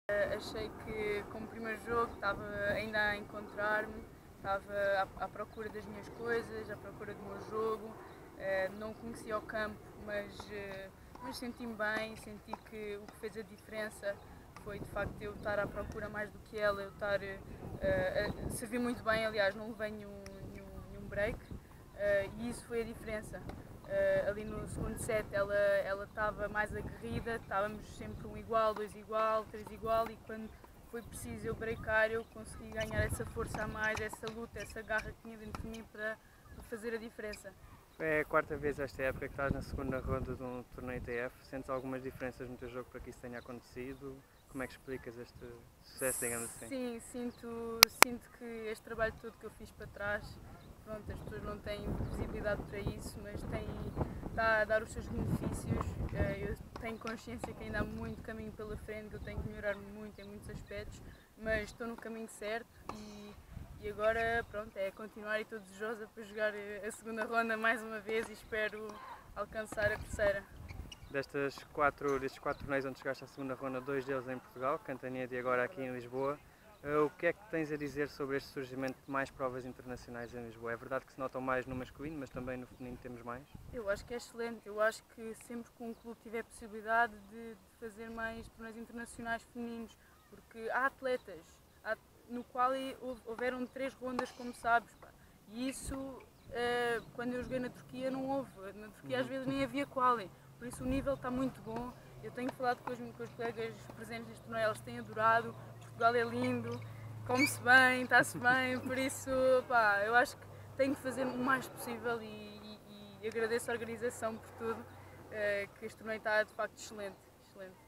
Achei que, como primeiro jogo, estava ainda a encontrar-me, estava à procura das minhas coisas, à procura do meu jogo. Não conhecia o campo, mas senti-me bem, senti que o que fez a diferença foi de facto eu estar à procura mais do que ela, eu estar a servir muito bem, aliás, não levei nenhum break, e isso foi a diferença. Ali no segundo set ela estava mais aguerrida, estávamos sempre um igual, dois igual, três igual, e quando foi preciso eu breakar, eu consegui ganhar essa força a mais, essa luta, essa garra que tinha dentro de mim para fazer a diferença. É a quarta vez esta época que estás na segunda ronda de um torneio ITF. Sentes algumas diferenças no teu jogo para que isso tenha acontecido? Como é que explicas este sucesso, digamos assim? Sim, sinto que este trabalho todo que eu fiz para trás, pronto, as pessoas não têm visibilidade para isso, mas está a dar os seus benefícios. Eu tenho consciência que ainda há muito caminho pela frente, que eu tenho que melhorar muito em muitos aspectos, mas estou no caminho certo e agora, pronto, é continuar e estou desejosa para jogar a segunda ronda mais uma vez e espero alcançar a terceira. Destes quatro torneios onde chegaste à segunda ronda, dois deles em Portugal, Cantanhede e agora aqui em Lisboa, o que é que tens a dizer sobre este surgimento de mais provas internacionais em Lisboa? É verdade que se notam mais no masculino, mas também no feminino temos mais? Eu acho que é excelente, eu acho que sempre que um clube tiver possibilidade de fazer mais torneios internacionais femininos, porque há atletas, no qual houveram 3 rondas, como sabes, pá. E isso, quando eu joguei na Turquia, não houve. Na Turquia às vezes nem havia quali, por isso o nível está muito bom. Eu tenho falado com os colegas presentes neste torneio, eles têm adorado, Portugal é lindo, come-se bem, está-se bem, por isso, pá, eu acho que tenho que fazer o mais possível e agradeço a organização por tudo, que este torneio está de facto excelente.